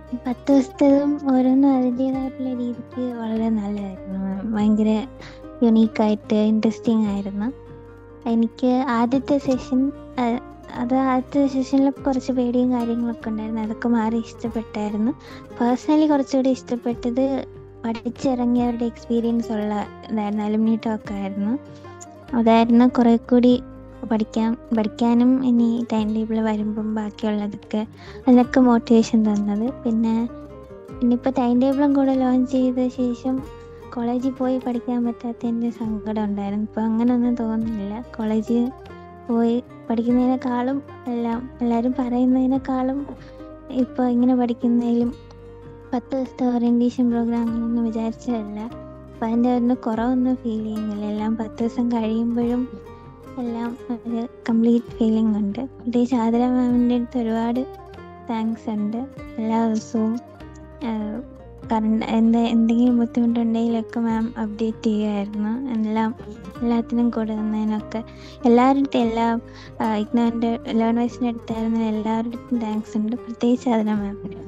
10 ദിവസത്തേതും ഓരോന്നും അതിൻ്റേതായിട്ടുള്ള രീതിക്ക് വളരെ നല്ലതായിരുന്നു. ഭയങ്കര യുണീക്കായിട്ട് ഇൻട്രസ്റ്റിംഗ് ആയിരുന്നു. എനിക്ക് ആദ്യത്തെ സെഷനിൽ കുറച്ച് പേടിയും കാര്യങ്ങളൊക്കെ ഉണ്ടായിരുന്നു. അതൊക്കെ മാറി ഇഷ്ടപ്പെട്ടായിരുന്നു. പേഴ്സണലി കുറച്ചുകൂടി ഇഷ്ടപ്പെട്ടത് പഠിച്ചിറങ്ങിയവരുടെ എക്സ്പീരിയൻസ് ഉള്ള ഇതായിരുന്നു. അലുമിനി ടോക്ക് ആയിരുന്നു. അതായിരുന്നു കുറെ കൂടി പഠിക്കാനും ഇനി ടൈം ടേബിൾ വരുമ്പം ബാക്കിയുള്ളതൊക്കെ അതിനൊക്കെ മോട്ടിവേഷൻ തന്നത്. പിന്നെ ഇനിയിപ്പോൾ ടൈം ടേബിളും കൂടെ ലോഞ്ച് ചെയ്ത ശേഷം കോളേജിൽ പോയി പഠിക്കാൻ പറ്റാത്തതിൻ്റെ സങ്കടം ഉണ്ടായിരുന്നു. ഇപ്പോൾ അങ്ങനെയൊന്നും തോന്നുന്നില്ല. കോളേജിൽ പോയി പഠിക്കുന്നതിനേക്കാളും എല്ലാവരും പറയുന്നതിനേക്കാളും ഇപ്പോൾ ഇങ്ങനെ പഠിക്കുന്നതിലും 10 ദിവസത്തെ ഓറിയൻറ്റേഷൻ പ്രോഗ്രാം അങ്ങനെയൊന്നും വിചാരിച്ചതല്ല. അപ്പം അതിൻ്റെ ഒന്നും കുറവൊന്നും ഫീൽ ചെയ്യുന്നില്ല. എല്ലാം 10 ദിവസം കഴിയുമ്പോഴും എല്ലാം ഒരു കംപ്ലീറ്റ് ഫീലിംഗ് ഉണ്ട്. പ്രത്യേകിച്ച് ആതിര മാമിൻ്റെ അടുത്ത് ഒരുപാട് താങ്ക്സ് ഉണ്ട്. എല്ലാ ദിവസവും എന്തെങ്കിലും ബുദ്ധിമുട്ടുണ്ടെങ്കിലൊക്കെ മാം അപ്ഡേറ്റ് ചെയ്യുമായിരുന്നു. എല്ലാത്തിനും കൂടെ നിന്നതിനൊക്കെ എല്ലാവരുടെ ഇഗ്നോൻ്റെ ലേണേഴ്സിൻ്റെ അടുത്തായിരുന്നു എല്ലാവരുടെ അടുത്തും താങ്ക്സ് ഉണ്ട്. പ്രത്യേകിച്ച് ആതിര മാമിന്.